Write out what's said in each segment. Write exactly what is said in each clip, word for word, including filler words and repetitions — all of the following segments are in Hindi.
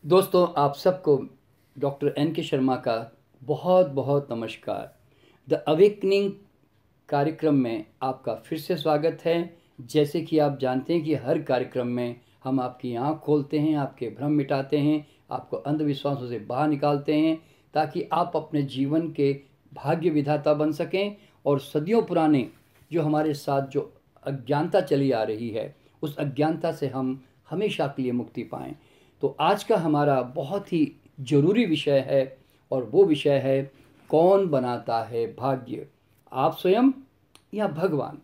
दोस्तों, आप सबको डॉक्टर एन के शर्मा का बहुत बहुत नमस्कार। द अवेकनिंग कार्यक्रम में आपका फिर से स्वागत है। जैसे कि आप जानते हैं कि हर कार्यक्रम में हम आपकी आँख खोलते हैं, आपके भ्रम मिटाते हैं, आपको अंधविश्वासों से बाहर निकालते हैं ताकि आप अपने जीवन के भाग्य विधाता बन सकें और सदियों पुराने जो हमारे साथ जो अज्ञानता चली आ रही है, उस अज्ञानता से हम हमेशा के लिए मुक्ति पाएं। तो आज का हमारा बहुत ही ज़रूरी विषय है और वो विषय है, कौन बनाता है भाग्य, आप स्वयं या भगवान।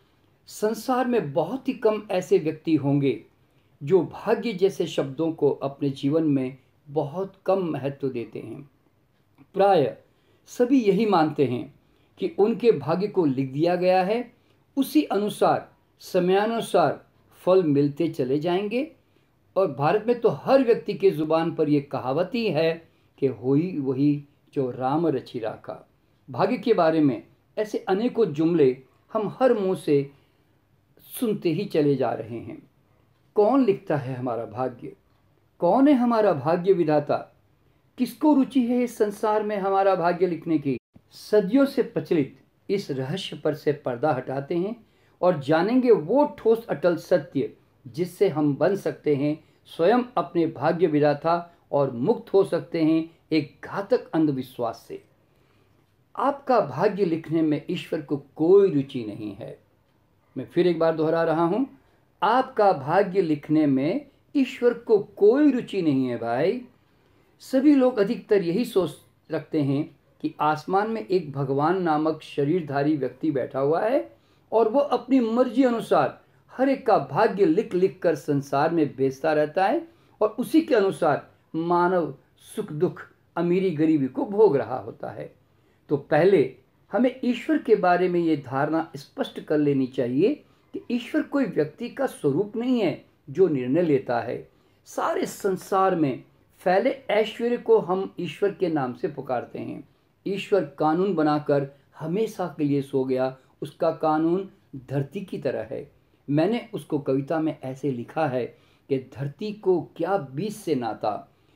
संसार में बहुत ही कम ऐसे व्यक्ति होंगे जो भाग्य जैसे शब्दों को अपने जीवन में बहुत कम महत्व देते हैं। प्राय सभी यही मानते हैं कि उनके भाग्य को लिख दिया गया है, उसी अनुसार समयानुसार फल मिलते चले जाएंगे। और भारत में तो हर व्यक्ति के ज़ुबान पर यह कहावत ही है कि होई वही जो राम रचि राखा। भाग्य के बारे में ऐसे अनेकों जुमले हम हर मुंह से सुनते ही चले जा रहे हैं। कौन लिखता है हमारा भाग्य? कौन है हमारा भाग्य विधाता? किसको रुचि है इस संसार में हमारा भाग्य लिखने की? सदियों से प्रचलित इस रहस्य पर से पर्दा हटाते हैं और जानेंगे वो ठोस अटल सत्य जिससे हम बन सकते हैं स्वयं अपने भाग्य विधाता और मुक्त हो सकते हैं एक घातक अंधविश्वास से। आपका भाग्य लिखने में ईश्वर को कोई रुचि नहीं है। मैं फिर एक बार दोहरा रहा हूं, आपका भाग्य लिखने में ईश्वर को कोई रुचि नहीं है भाई। सभी लोग अधिकतर यही सोच रखते हैं कि आसमान में एक भगवान नामक शरीरधारी व्यक्ति बैठा हुआ है और वो अपनी मर्जी अनुसार हर एक का भाग्य लिख लिख कर संसार में बेचता रहता है और उसी के अनुसार मानव सुख दुख अमीरी गरीबी को भोग रहा होता है। तो पहले हमें ईश्वर के बारे में ये धारणा स्पष्ट कर लेनी चाहिए कि ईश्वर कोई व्यक्ति का स्वरूप नहीं है जो निर्णय लेता है। सारे संसार में फैले ऐश्वर्य को हम ईश्वर के नाम से पुकारते हैं। ईश्वर कानून बनाकर हमेशा के लिए सो गया, उसका कानून धरती की तरह है। मैंने उसको कविता में ऐसे लिखा है कि धरती को क्या बीज से नाता,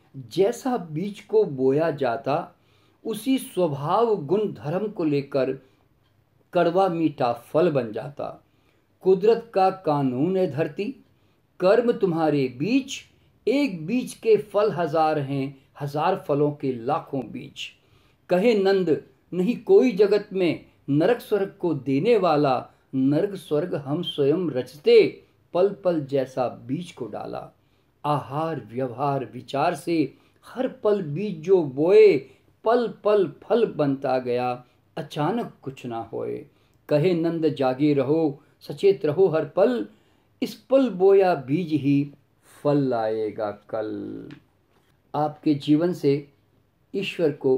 जैसा बीज को बोया जाता उसी स्वभाव गुण धर्म को लेकर कड़वा मीठा फल बन जाता। कुदरत का कानून है धरती, कर्म तुम्हारे बीज, एक बीज के फल हजार हैं, हजार फलों के लाखों बीज। कहे नंद नहीं कोई जगत में नरक स्वर्ग को देने वाला, नरक स्वर्ग हम स्वयं रचते, पल पल जैसा बीज को डाला। आहार व्यवहार विचार से हर पल बीज जो बोए, पल पल फल बनता गया, अचानक कुछ ना होए। कहे नंद जागे रहो, सचेत रहो हर पल, इस पल बोया बीज ही फल लाएगा कल। आपके जीवन से ईश्वर को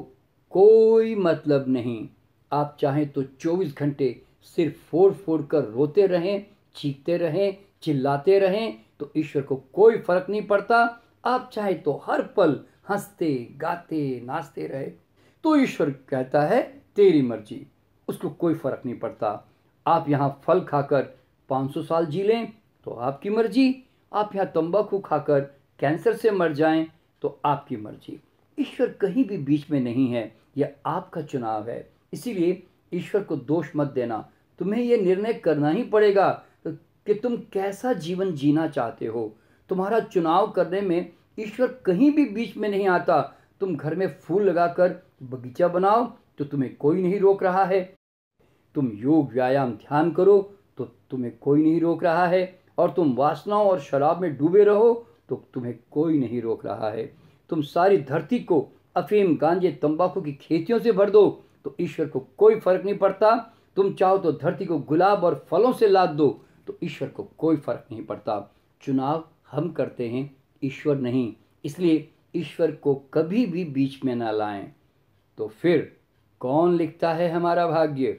कोई मतलब नहीं। आप चाहें तो चौबीस घंटे सिर्फ फोड़ फोड़ कर रोते रहें, चीखते रहें, चिल्लाते रहें, तो ईश्वर को कोई फर्क नहीं पड़ता। आप चाहे तो हर पल हंसते गाते नाचते रहे, तो ईश्वर कहता है तेरी मर्जी, उसको कोई फर्क नहीं पड़ता। आप यहाँ फल खाकर पाँच सौ साल जी लें तो आपकी मर्जी, आप यहाँ तंबाकू खाकर कैंसर से मर जाएं तो आपकी मर्जी। ईश्वर कहीं भी बीच में नहीं है, यह आपका चुनाव है। इसीलिए ईश्वर को दोष मत देना, तुम्हें यह निर्णय करना ही पड़ेगा कि तुम कैसा जीवन जीना चाहते हो। तुम्हारा चुनाव करने में ईश्वर कहीं भी बीच में नहीं आता। तुम घर में फूल लगाकर बगीचा बनाओ तो तुम्हें कोई नहीं रोक रहा है। तुम योग व्यायाम ध्यान करो तो तुम्हें कोई नहीं रोक रहा है। और तुम वासनाओं और शराब में डूबे रहो तो तुम्हें कोई नहीं रोक रहा है। तुम सारी धरती को अफीम गांजे तंबाकू की खेतियों से भर दो तो ईश्वर को कोई फर्क नहीं पड़ता। तुम चाहो तो धरती को गुलाब और फलों से लाद दो तो ईश्वर को कोई फर्क नहीं पड़ता। चुनाव हम करते हैं, ईश्वर नहीं। इसलिए ईश्वर को कभी भी बीच में ना लाएं। तो फिर कौन लिखता है हमारा भाग्य?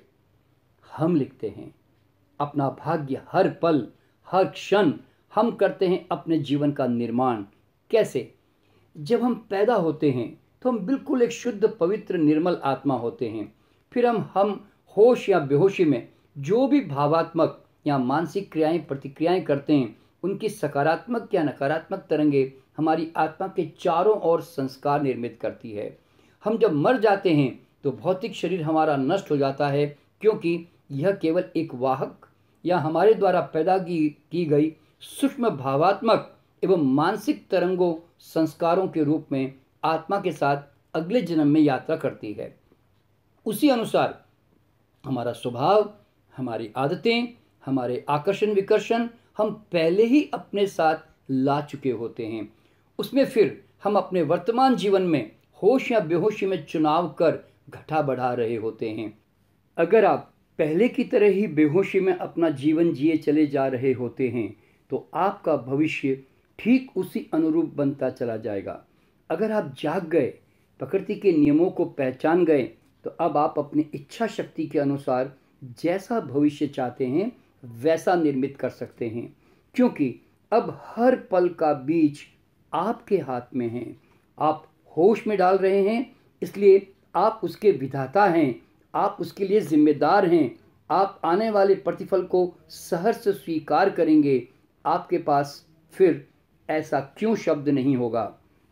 हम लिखते हैं अपना भाग्य। हर पल हर क्षण हम करते हैं अपने जीवन का निर्माण। कैसे? जब हम पैदा होते हैं तो हम बिल्कुल एक शुद्ध पवित्र निर्मल आत्मा होते हैं। फिर हम हम होश या बेहोशी में जो भी भावात्मक या मानसिक क्रियाएं प्रतिक्रियाएं करते हैं, उनकी सकारात्मक या नकारात्मक तरंगे हमारी आत्मा के चारों ओर संस्कार निर्मित करती है। हम जब मर जाते हैं तो भौतिक शरीर हमारा नष्ट हो जाता है, क्योंकि यह केवल एक वाहक या हमारे द्वारा पैदा की, की गई सूक्ष्म भावात्मक एवं मानसिक तरंगों संस्कारों के रूप में आत्मा के साथ अगले जन्म में यात्रा करती है। उसी अनुसार हमारा स्वभाव, हमारी आदतें, हमारे आकर्षण विकर्षण हम पहले ही अपने साथ ला चुके होते हैं। उसमें फिर हम अपने वर्तमान जीवन में होश या बेहोशी में चुनाव कर घटा बढ़ा रहे होते हैं। अगर आप पहले की तरह ही बेहोशी में अपना जीवन जिए चले जा रहे होते हैं तो आपका भविष्य ठीक उसी अनुरूप बनता चला जाएगा। अगर आप जाग गए, प्रकृति के नियमों को पहचान गए, तो अब आप अपनी इच्छा शक्ति के अनुसार जैसा भविष्य चाहते हैं वैसा निर्मित कर सकते हैं, क्योंकि अब हर पल का बीज आपके हाथ में है। आप होश में डाल रहे हैं, इसलिए आप उसके विधाता हैं, आप उसके लिए जिम्मेदार हैं। आप आने वाले प्रतिफल को सहर्ष स्वीकार करेंगे। आपके पास फिर ऐसा क्यों शब्द नहीं होगा।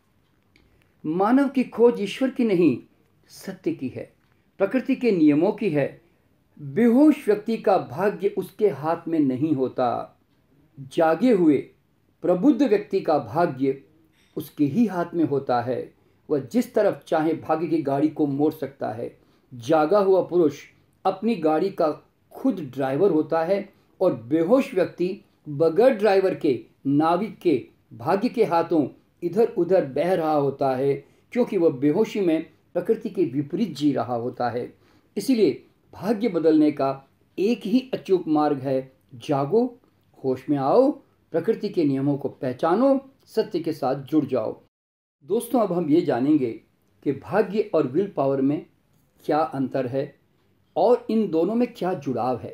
मानव की खोज ईश्वर की नहीं, सत्य की है, प्रकृति के नियमों की है। बेहोश व्यक्ति का भाग्य उसके हाथ में नहीं होता। जागे हुए प्रबुद्ध व्यक्ति का भाग्य उसके ही हाथ में होता है। वह जिस तरफ चाहे भाग्य की गाड़ी को मोड़ सकता है। जागा हुआ पुरुष अपनी गाड़ी का खुद ड्राइवर होता है और बेहोश व्यक्ति बगैर ड्राइवर के, नाविक के भाग्य के हाथों इधर उधर बह रहा होता है, क्योंकि वह बेहोशी में प्रकृति के विपरीत जी रहा होता है। इसीलिए भाग्य बदलने का एक ही अचूक मार्ग है, जागो, होश में आओ, प्रकृति के नियमों को पहचानो, सत्य के साथ जुड़ जाओ। दोस्तों, अब हम ये जानेंगे कि भाग्य और विल पावर में क्या अंतर है और इन दोनों में क्या जुड़ाव है।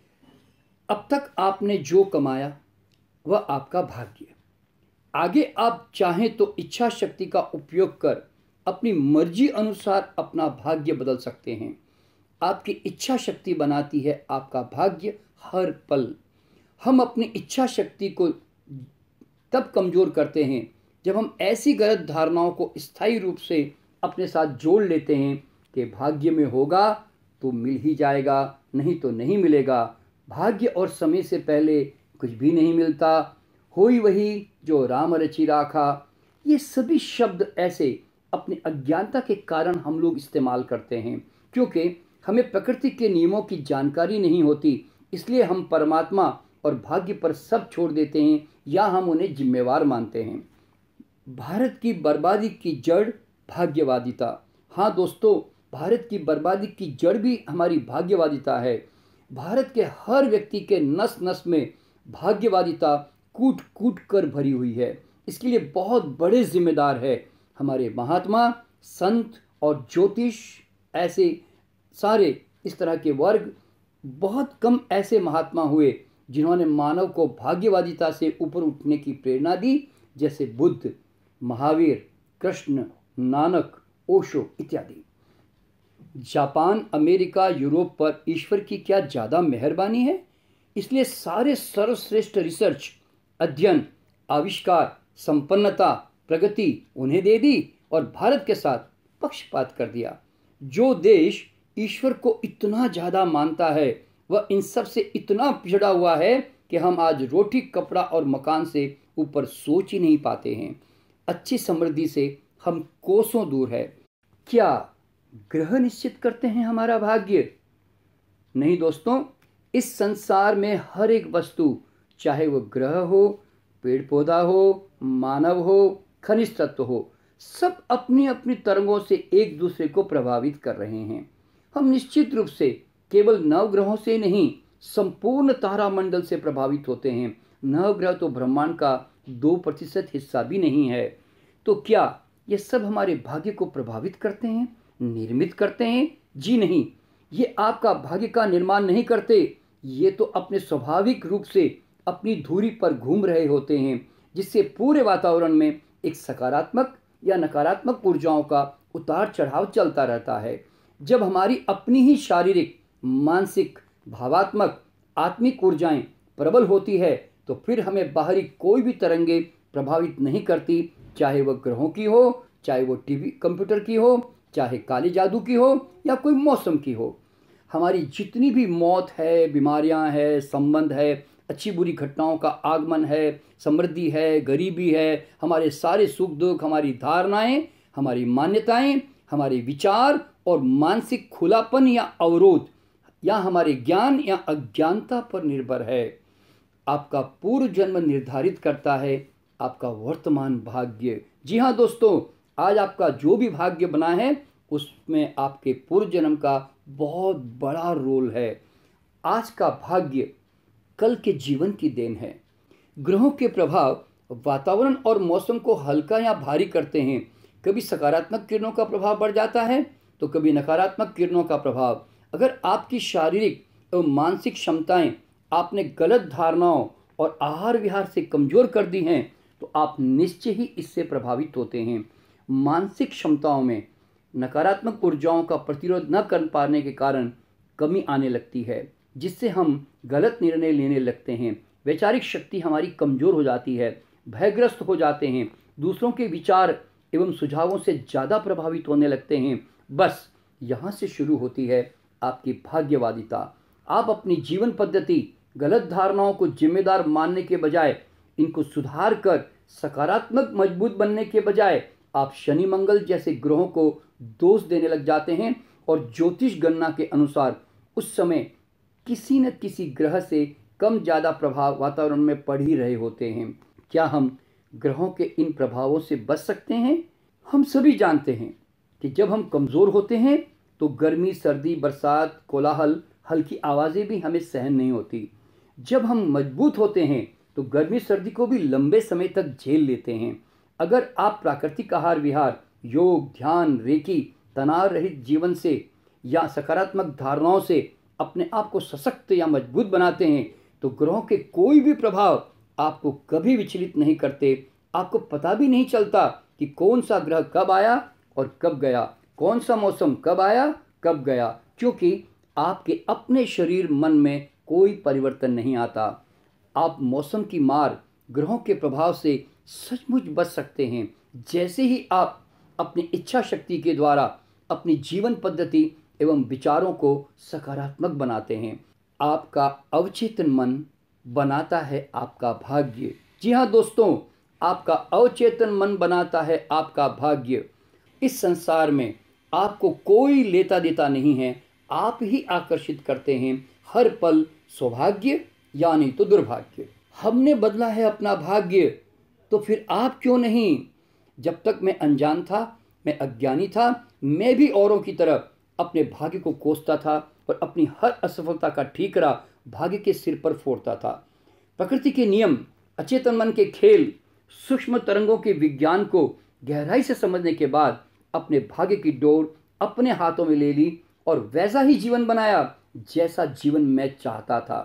अब तक आपने जो कमाया वह आपका भाग्य। आगे आप चाहें तो इच्छा शक्ति का उपयोग कर अपनी मर्जी अनुसार अपना भाग्य बदल सकते हैं। आपकी इच्छा शक्ति बनाती है आपका भाग्य हर पल। हम अपनी इच्छा शक्ति को तब कमज़ोर करते हैं जब हम ऐसी गलत धारणाओं को स्थायी रूप से अपने साथ जोड़ लेते हैं कि भाग्य में होगा तो मिल ही जाएगा, नहीं तो नहीं मिलेगा। भाग्य और समय से पहले कुछ भी नहीं मिलता, होई वही जो राम रचि राखा। ये सभी शब्द ऐसे अपनी अज्ञानता के कारण हम लोग इस्तेमाल करते हैं, क्योंकि हमें प्रकृति के नियमों की जानकारी नहीं होती। इसलिए हम परमात्मा और भाग्य पर सब छोड़ देते हैं या हम उन्हें जिम्मेवार मानते हैं। भारत की बर्बादी की जड़ भाग्यवादिता। हाँ दोस्तों, भारत की बर्बादी की जड़ भी हमारी भाग्यवादिता है। भारत के हर व्यक्ति के नस नस में भाग्यवादिता कूट कूट कर भरी हुई है। इसके लिए बहुत बड़े जिम्मेदार है हमारे महात्मा, संत और ज्योतिष। ऐसे सारे इस तरह के वर्ग, बहुत कम ऐसे महात्मा हुए जिन्होंने मानव को भाग्यवादिता से ऊपर उठने की प्रेरणा दी, जैसे बुद्ध, महावीर, कृष्ण, नानक, ओशो इत्यादि। जापान, अमेरिका, यूरोप पर ईश्वर की क्या ज़्यादा मेहरबानी है। इसलिए सारे सर्वश्रेष्ठ रिसर्च, अध्ययन, आविष्कार, संपन्नता, प्रगति उन्हें दे दी और भारत के साथ पक्षपात कर दिया। जो देश ईश्वर को इतना ज़्यादा मानता है वह इन सब से इतना पिछड़ा हुआ है कि हम आज रोटी, कपड़ा और मकान से ऊपर सोच ही नहीं पाते हैं। अच्छी समृद्धि से हम कोसों दूर है। क्या ग्रह निश्चित करते हैं हमारा भाग्य? नहीं दोस्तों, इस संसार में हर एक वस्तु, चाहे वो ग्रह हो, पेड़ पौधा हो, मानव हो, खनिज तत्व हो, सब अपनी अपनी तरंगों से एक दूसरे को प्रभावित कर रहे हैं। हम निश्चित रूप से केवल नवग्रहों से नहीं, संपूर्ण तारामंडल से प्रभावित होते हैं। नवग्रह तो ब्रह्मांड का दो प्रतिशत हिस्सा भी नहीं है। तो क्या ये सब हमारे भाग्य को प्रभावित करते हैं, निर्मित करते हैं? जी नहीं, ये आपका भाग्य का निर्माण नहीं करते। ये तो अपने स्वाभाविक रूप से अपनी धुरी पर घूम रहे होते हैं, जिससे पूरे वातावरण में एक सकारात्मक या नकारात्मक ऊर्जाओं का उतार चढ़ाव चलता रहता है। जब हमारी अपनी ही शारीरिक, मानसिक, भावात्मक, आत्मिक ऊर्जाएं प्रबल होती है तो फिर हमें बाहरी कोई भी तरंगे प्रभावित नहीं करती, चाहे वह ग्रहों की हो, चाहे वो टीवी कंप्यूटर की हो, चाहे काले जादू की हो या कोई मौसम की हो। हमारी जितनी भी मौत है, बीमारियां है, संबंध है, अच्छी बुरी घटनाओं का आगमन है, समृद्धि है, गरीबी है, हमारे सारे सुख दुख, हमारी धारणाएं, हमारी मान्यताएं, हमारे विचार और मानसिक खुलापन या अवरोध या हमारे ज्ञान या अज्ञानता पर निर्भर है। आपका पूर्व जन्म निर्धारित करता है आपका वर्तमान भाग्य। जी हाँ दोस्तों, आज आपका जो भी भाग्य बना है उसमें आपके पूर्व जन्म का बहुत बड़ा रोल है। आज का भाग्य कल के जीवन की देन है। ग्रहों के प्रभाव वातावरण और मौसम को हल्का या भारी करते हैं। कभी सकारात्मक किरणों का प्रभाव बढ़ जाता है तो कभी नकारात्मक किरणों का प्रभाव। अगर आपकी शारीरिक एवं मानसिक क्षमताएं आपने गलत धारणाओं और आहार विहार से कमजोर कर दी हैं तो आप निश्चय ही इससे प्रभावित होते हैं। मानसिक क्षमताओं में नकारात्मक ऊर्जाओं का प्रतिरोध न कर पाने के कारण कमी आने लगती है, जिससे हम गलत निर्णय लेने लगते हैं। वैचारिक शक्ति हमारी कमजोर हो जाती है, भयग्रस्त हो जाते हैं, दूसरों के विचार एवं सुझावों से ज़्यादा प्रभावित होने लगते हैं। बस यहाँ से शुरू होती है आपकी भाग्यवादिता। आप अपनी जीवन पद्धति गलत धारणाओं को जिम्मेदार मानने के बजाय इनको सुधार कर सकारात्मक मजबूत बनने के बजाय आप शनि मंगल जैसे ग्रहों को दोष देने लग जाते हैं और ज्योतिष गणना के अनुसार उस समय किसी न किसी ग्रह से कम ज़्यादा प्रभाव वातावरण में पड़ ही रहे होते हैं। क्या हम ग्रहों के इन प्रभावों से बच सकते हैं? हम सभी जानते हैं कि जब हम कमज़ोर होते हैं तो गर्मी, सर्दी, बरसात, कोलाहल, हल्की आवाज़ें भी हमें सहन नहीं होती। जब हम मजबूत होते हैं तो गर्मी सर्दी को भी लंबे समय तक झेल लेते हैं। अगर आप प्राकृतिक आहार विहार, योग, ध्यान, रेकी, तनाव रहित जीवन से या सकारात्मक धारणाओं से अपने आप को सशक्त या मजबूत बनाते हैं तो ग्रहों के कोई भी प्रभाव आपको कभी विचलित नहीं करते। आपको पता भी नहीं चलता कि कौन सा ग्रह कब आया और कब गया, कौन सा मौसम कब आया कब गया, क्योंकि आपके अपने शरीर मन में कोई परिवर्तन नहीं आता। आप मौसम की मार, ग्रहों के प्रभाव से सचमुच बच सकते हैं जैसे ही आप अपनी इच्छा शक्ति के द्वारा अपनी जीवन पद्धति एवं विचारों को सकारात्मक बनाते हैं। आपका अवचेतन मन बनाता है आपका भाग्य। जी हाँ दोस्तों, आपका अवचेतन मन बनाता है आपका भाग्य। इस संसार में आपको कोई लेता देता नहीं है, आप ही आकर्षित करते हैं हर पल सौभाग्य या नहीं तो दुर्भाग्य। हमने बदला है अपना भाग्य, तो फिर आप क्यों नहीं? जब तक मैं अनजान था, मैं अज्ञानी था, मैं भी औरों की तरह अपने भाग्य को कोसता था और अपनी हर असफलता का ठीकरा भाग्य के सिर पर फोड़ता था। प्रकृति के नियम, अचेतन मन के खेल, सूक्ष्म तरंगों के विज्ञान को गहराई से समझने के बाद अपने भाग्य की डोर अपने हाथों में ले ली और वैसा ही जीवन बनाया जैसा जीवन मैं चाहता था।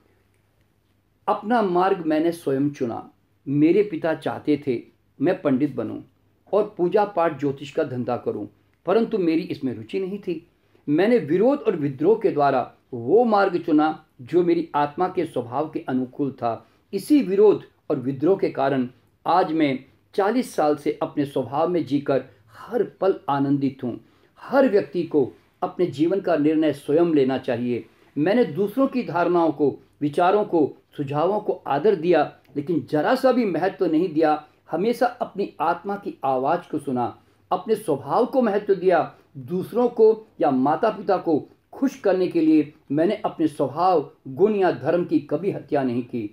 अपना मार्ग मैंने स्वयं चुना। मेरे पिता चाहते थे मैं पंडित बनूं और पूजा पाठ ज्योतिष का धंधा करूं, परंतु मेरी इसमें रुचि नहीं थी। मैंने विरोध और विद्रोह के द्वारा वो मार्ग चुना जो मेरी आत्मा के स्वभाव के अनुकूल था। इसी विरोध और विद्रोह के कारण आज मैं चालीस साल से अपने स्वभाव में जीकर हर पल आनंदित हूँ। हर व्यक्ति को अपने जीवन का निर्णय स्वयं लेना चाहिए। मैंने दूसरों की धारणाओं को, विचारों को, सुझावों को आदर दिया, लेकिन जरा सा भी महत्व नहीं दिया। हमेशा अपनी आत्मा की आवाज़ को सुना, अपने स्वभाव को महत्व दिया। दूसरों को या माता पिता को खुश करने के लिए मैंने अपने स्वभाव, गुण या धर्म की कभी हत्या नहीं की।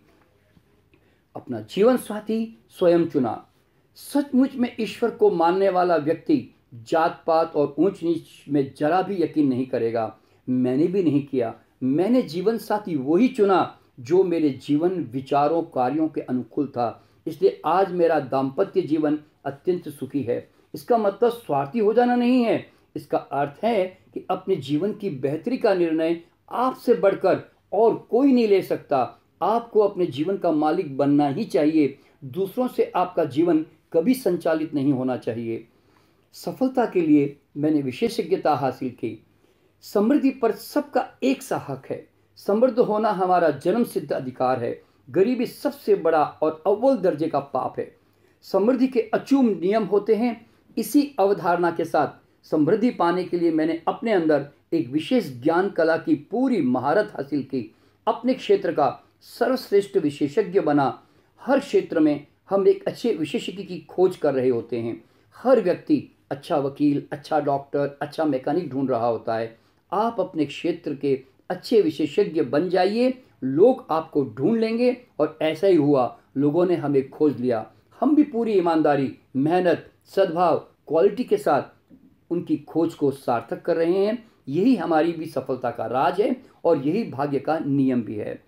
अपना जीवन साथी स्वयं चुना। सचमुच में ईश्वर को मानने वाला व्यक्ति जात पात और ऊंच नीच में जरा भी यकीन नहीं करेगा। मैंने भी नहीं किया। मैंने जीवन साथी वही चुना जो मेरे जीवन, विचारों, कार्यों के अनुकूल था। इसलिए आज मेरा दाम्पत्य जीवन अत्यंत सुखी है। इसका मतलब स्वार्थी हो जाना नहीं है। इसका अर्थ है कि अपने जीवन की बेहतरी का निर्णय आपसे बढ़कर और कोई नहीं ले सकता। आपको अपने जीवन का मालिक बनना ही चाहिए। दूसरों से आपका जीवन कभी संचालित नहीं होना चाहिए। सफलता के लिए मैंने विशेषज्ञता हासिल की। समृद्धि पर सबका एक सा हक है। समृद्ध होना हमारा जन्म सिद्ध अधिकार है। गरीबी सबसे बड़ा और अव्वल दर्जे का पाप है। समृद्धि के अचूक नियम होते हैं। इसी अवधारणा के साथ समृद्धि पाने के लिए मैंने अपने अंदर एक विशेष ज्ञान कला की पूरी महारत हासिल की। अपने क्षेत्र का सर्वश्रेष्ठ विशेषज्ञ बना। हर क्षेत्र में हम एक अच्छे विशेषज्ञ की खोज कर रहे होते हैं। हर व्यक्ति अच्छा वकील, अच्छा डॉक्टर, अच्छा मैकेनिक ढूंढ रहा होता है। आप अपने क्षेत्र के अच्छे विशेषज्ञ बन जाइए, लोग आपको ढूंढ लेंगे। और ऐसा ही हुआ, लोगों ने हमें खोज लिया। हम भी पूरी ईमानदारी, मेहनत, सद्भाव, क्वालिटी के साथ उनकी खोज को सार्थक कर रहे हैं। यही हमारी भी सफलता का राज है और यही भाग्य का नियम भी है।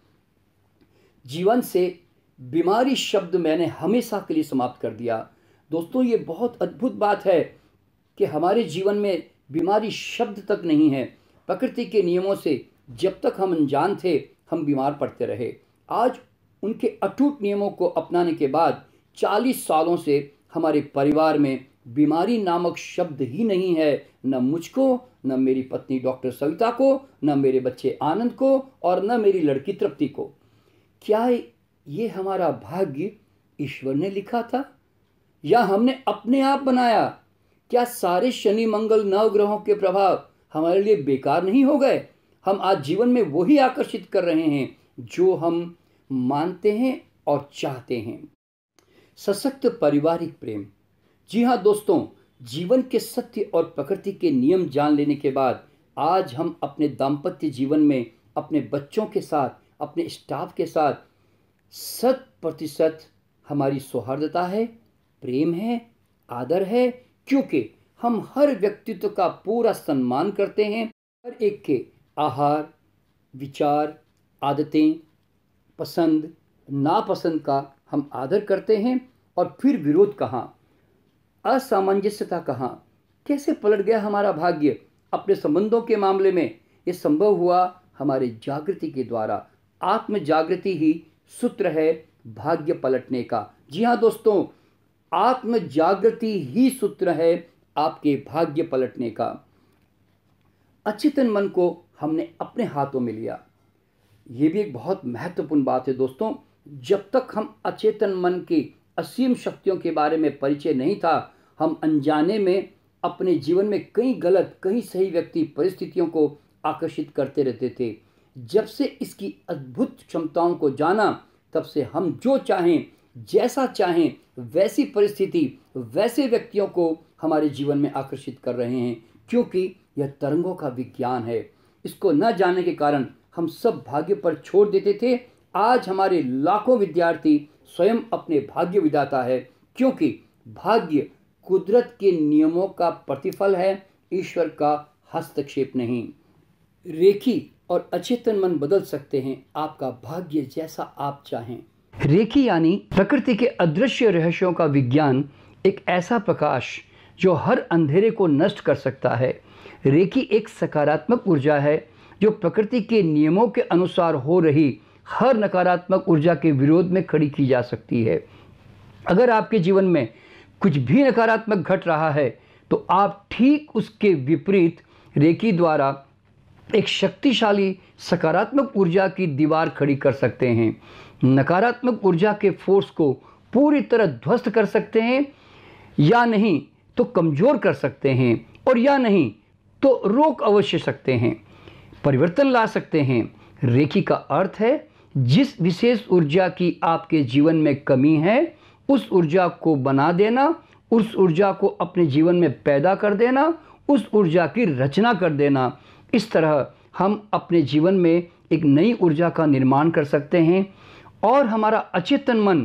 जीवन से बीमारी शब्द मैंने हमेशा के लिए समाप्त कर दिया। दोस्तों, ये बहुत अद्भुत बात है कि हमारे जीवन में बीमारी शब्द तक नहीं है। प्रकृति के नियमों से जब तक हम अनजान थे, हम बीमार पड़ते रहे। आज उनके अटूट नियमों को अपनाने के बाद चालीस सालों से हमारे परिवार में बीमारी नामक शब्द ही नहीं है। न मुझको, न मेरी पत्नी डॉक्टर सविता को, न मेरे बच्चे आनंद को और न मेरी लड़की तृप्ति को। क्या ये हमारा भाग्य ईश्वर ने लिखा था या हमने अपने आप बनाया? क्या सारे शनि मंगल नवग्रहों के प्रभाव हमारे लिए बेकार नहीं हो गए? हम आज जीवन में वही आकर्षित कर रहे हैं जो हम मानते हैं और चाहते हैं। सशक्त पारिवारिक प्रेम। जी हाँ दोस्तों, जीवन के सत्य और प्रकृति के नियम जान लेने के बाद आज हम अपने दाम्पत्य जीवन में अपने बच्चों के साथ, अपने स्टाफ के साथ शत प्रतिशत हमारी सौहार्दता है, प्रेम है, आदर है, क्योंकि हम हर व्यक्तित्व का पूरा सम्मान करते हैं। हर एक के आहार, विचार, आदतें, पसंद नापसंद का हम आदर करते हैं। और फिर विरोध कहाँ, असामंजस्यता कहाँ, कैसे पलट गया हमारा भाग्य अपने संबंधों के मामले में? ये संभव हुआ हमारे जागृति के द्वारा। आत्म जागृति ही सूत्र है भाग्य पलटने का। जी हाँ दोस्तों, आत्म जागृति ही सूत्र है आपके भाग्य पलटने का। अचेतन मन को हमने अपने हाथों में लिया। ये भी एक बहुत महत्वपूर्ण बात है दोस्तों। जब तक हम अचेतन मन की असीम शक्तियों के बारे में परिचय नहीं था, हम अनजाने में अपने जीवन में कई गलत, कई सही व्यक्ति, परिस्थितियों को आकर्षित करते रहते थे। जब से इसकी अद्भुत क्षमताओं को जाना, तब से हम जो चाहें, जैसा चाहें, वैसी परिस्थिति, वैसे व्यक्तियों को हमारे जीवन में आकर्षित कर रहे हैं, क्योंकि यह तरंगों का विज्ञान है। इसको न जानने के कारण हम सब भाग्य पर छोड़ देते थे। आज हमारे लाखों विद्यार्थी स्वयं अपने भाग्य विधाता है, क्योंकि भाग्य कुदरत के नियमों का प्रतिफल है, ईश्वर का हस्तक्षेप नहीं। रेखी और अचेतन मन बदल सकते हैं आपका भाग्य जैसा आप चाहें। रेखी यानी प्रकृति के अदृश्य रहस्यों का विज्ञान, एक ऐसा प्रकाश जो हर अंधेरे को नष्ट कर सकता है। रेखी एक सकारात्मक ऊर्जा है जो प्रकृति के नियमों के अनुसार हो रही हर नकारात्मक ऊर्जा के विरोध में खड़ी की जा सकती है। अगर आपके जीवन में कुछ भी नकारात्मक घट रहा है, तो आप ठीक उसके विपरीत रेखी द्वारा एक शक्तिशाली सकारात्मक ऊर्जा की दीवार खड़ी कर सकते हैं। नकारात्मक ऊर्जा के फोर्स को पूरी तरह ध्वस्त कर सकते हैं, या नहीं तो कमज़ोर कर सकते हैं, और या नहीं तो रोक अवश्य सकते हैं, परिवर्तन ला सकते हैं। रेखी का अर्थ है जिस विशेष ऊर्जा की आपके जीवन में कमी है, उस ऊर्जा को बना देना, उस ऊर्जा को अपने जीवन में पैदा कर देना, उस ऊर्जा की रचना कर देना। इस तरह हम अपने जीवन में एक नई ऊर्जा का निर्माण कर सकते हैं। और हमारा अचेतन मन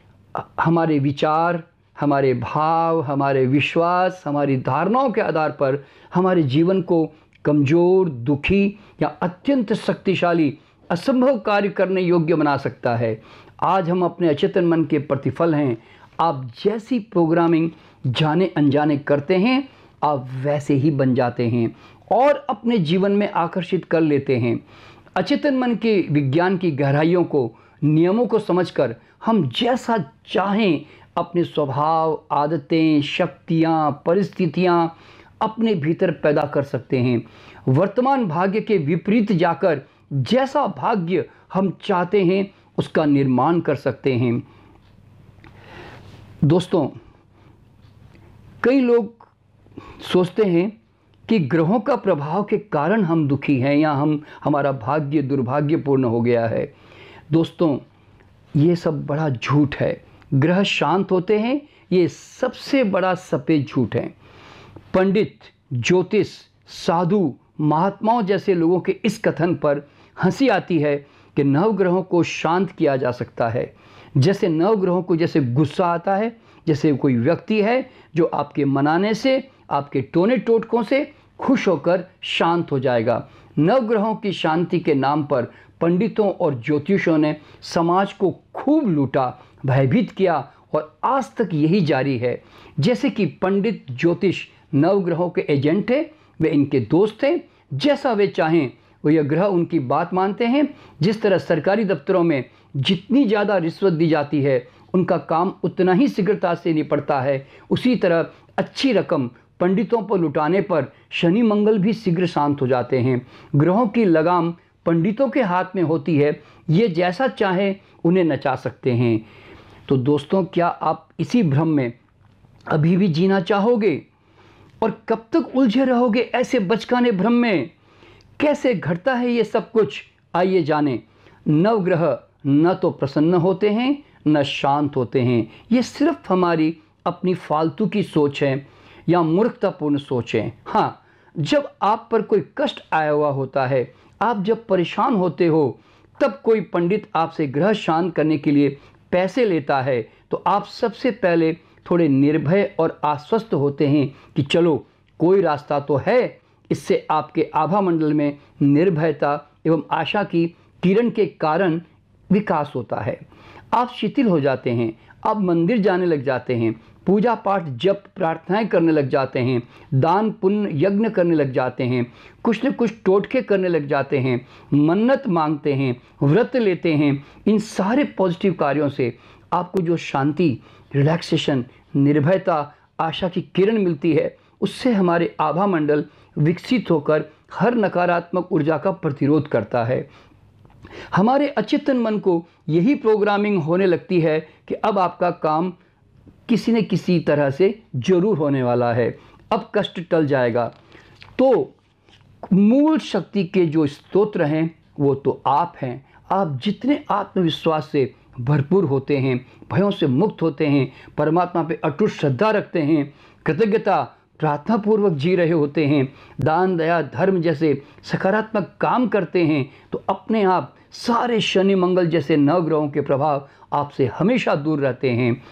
हमारे विचार, हमारे भाव, हमारे विश्वास, हमारी धारणाओं के आधार पर हमारे जीवन को कमज़ोर, दुखी या अत्यंत शक्तिशाली, असंभव कार्य करने योग्य बना सकता है। आज हम अपने अचेतन मन के प्रतिफल हैं। आप जैसी प्रोग्रामिंग जाने अनजाने करते हैं, आप वैसे ही बन जाते हैं और अपने जीवन में आकर्षित कर लेते हैं। अचेतन मन के विज्ञान की गहराइयों को, नियमों को समझकर हम जैसा चाहें अपने स्वभाव, आदतें, शक्तियाँ, परिस्थितियाँ अपने भीतर पैदा कर सकते हैं। वर्तमान भाग्य के विपरीत जाकर जैसा भाग्य हम चाहते हैं उसका निर्माण कर सकते हैं। दोस्तों, कई लोग सोचते हैं कि ग्रहों का प्रभाव के कारण हम दुखी हैं या हम हमारा भाग्य दुर्भाग्यपूर्ण हो गया है। दोस्तों, ये सब बड़ा झूठ है। ग्रह शांत होते हैं, ये सबसे बड़ा सफ़ेद झूठ है। पंडित, ज्योतिष, साधु, महात्माओं जैसे लोगों के इस कथन पर हंसी आती है कि नवग्रहों को शांत किया जा सकता है। जैसे नवग्रहों को जैसे गुस्सा आता है, जैसे कोई व्यक्ति है जो आपके मनाने से, आपके टोने टोटकों से खुश होकर शांत हो जाएगा। नवग्रहों की शांति के नाम पर पंडितों और ज्योतिषों ने समाज को खूब लूटा, भयभीत किया और आज तक यही जारी है। जैसे कि पंडित ज्योतिष नवग्रहों के एजेंट थे, वे इनके दोस्त थे। जैसा वे चाहें वो यह ग्रह उनकी बात मानते हैं। जिस तरह सरकारी दफ्तरों में जितनी ज़्यादा रिश्वत दी जाती है, उनका काम उतना ही शीघ्रता से निपटता है, उसी तरह अच्छी रकम पंडितों पर लुटाने पर शनि मंगल भी शीघ्र शांत हो जाते हैं। ग्रहों की लगाम पंडितों के हाथ में होती है, ये जैसा चाहे उन्हें नचा सकते हैं। तो दोस्तों, क्या आप इसी भ्रम में अभी भी जीना चाहोगे और कब तक उलझे रहोगे ऐसे बचकाने भ्रम में? कैसे घटता है ये सब कुछ, आइए जानें। नवग्रह न तो प्रसन्न होते हैं न शांत होते हैं। ये सिर्फ हमारी अपनी फालतू की सोच है या मूर्खतापूर्ण सोच है। हाँ, जब आप पर कोई कष्ट आया हुआ होता है, आप जब परेशान होते हो, तब कोई पंडित आपसे ग्रह शांत करने के लिए पैसे लेता है, तो आप सबसे पहले थोड़े निर्भय और आश्वस्त होते हैं कि चलो कोई रास्ता तो है। इससे आपके आभा मंडल में निर्भयता एवं आशा की किरण के कारण विकास होता है। आप शिथिल हो जाते हैं, आप मंदिर जाने लग जाते हैं, पूजा पाठ जप प्रार्थनाएं करने लग जाते हैं, दान पुण्य यज्ञ करने लग जाते हैं, कुछ न कुछ टोटके करने लग जाते हैं, मन्नत मांगते हैं, व्रत लेते हैं। इन सारे पॉजिटिव कार्यों से आपको जो शांति, रिलैक्सेशन, निर्भयता, आशा की किरण मिलती है, उससे हमारे आभा मंडल विकसित होकर हर नकारात्मक ऊर्जा का प्रतिरोध करता है। हमारे अचेतन मन को यही प्रोग्रामिंग होने लगती है कि अब आपका काम किसी न किसी तरह से जरूर होने वाला है, अब कष्ट टल जाएगा। तो मूल शक्ति के जो स्तोत्र हैं वो तो आप हैं। आप जितने आत्मविश्वास से भरपूर होते हैं, भयों से मुक्त होते हैं, परमात्मा पे अटूट श्रद्धा रखते हैं, कृतज्ञता प्रार्थना पूर्वक जी रहे होते हैं, दान दया धर्म जैसे सकारात्मक काम करते हैं, तो अपने आप सारे शनि मंगल जैसे नवग्रहों के प्रभाव आपसे हमेशा दूर रहते हैं।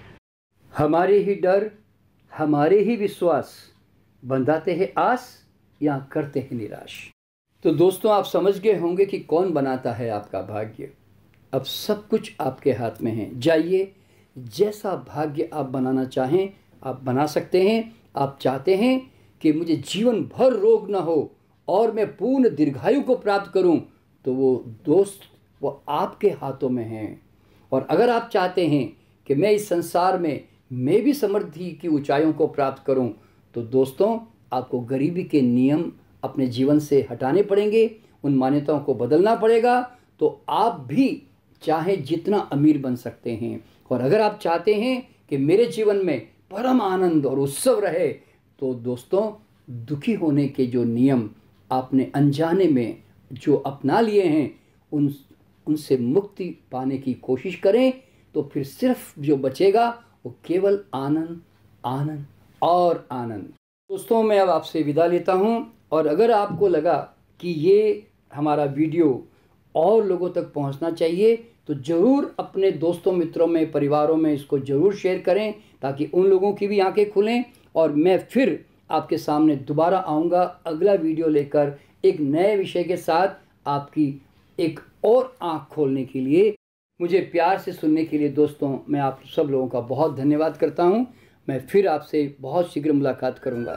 हमारे ही डर, हमारे ही विश्वास बंधाते हैं आस या करते हैं निराश। तो दोस्तों, आप समझ गए होंगे कि कौन बनाता है आपका भाग्य। अब सब कुछ आपके हाथ में है। जाइए, जैसा भाग्य आप बनाना चाहें आप बना सकते हैं। आप चाहते हैं कि मुझे जीवन भर रोग न हो और मैं पूर्ण दीर्घायु को प्राप्त करूं, तो वो दोस्त वो आपके हाथों में है। और अगर आप चाहते हैं कि मैं इस संसार में मैं भी समृद्धि की ऊंचाइयों को प्राप्त करूं, तो दोस्तों आपको गरीबी के नियम अपने जीवन से हटाने पड़ेंगे, उन मान्यताओं को बदलना पड़ेगा, तो आप भी चाहे जितना अमीर बन सकते हैं। और अगर आप चाहते हैं कि मेरे जीवन में परम आनंद और उत्सव रहे, तो दोस्तों दुखी होने के जो नियम आपने अनजाने में जो अपना लिए हैं, उन उनसे मुक्ति पाने की कोशिश करें, तो फिर सिर्फ जो बचेगा वो केवल आनंद, आनंद और आनंद। दोस्तों, मैं अब आपसे विदा लेता हूं। और अगर आपको लगा कि ये हमारा वीडियो और लोगों तक पहुंचना चाहिए, तो ज़रूर अपने दोस्तों, मित्रों में, परिवारों में इसको ज़रूर शेयर करें, ताकि उन लोगों की भी आंखें खुलें। और मैं फिर आपके सामने दोबारा आऊँगा अगला वीडियो लेकर, एक नए विषय के साथ, आपकी एक और आंख खोलने के लिए। मुझे प्यार से सुनने के लिए दोस्तों, मैं आप सब लोगों का बहुत धन्यवाद करता हूं। मैं फिर आपसे बहुत शीघ्र मुलाकात करूंगा।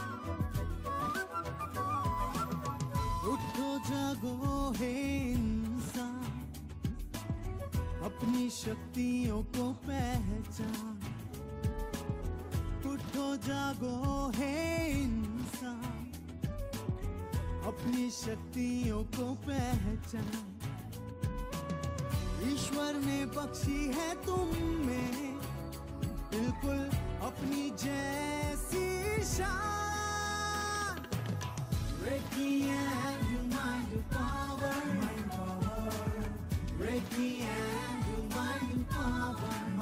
उठो जागो हे इंसान, अपनी शक्तियों को पहचान। उठो जागो हे इंसान, अपनी शक्तियों को पहचान। ईश्वर ने बख्शी है तुम में बिल्कुल अपनी जैसी शान। Reiki and your mind your power, mind power. Reiki and your mind your power,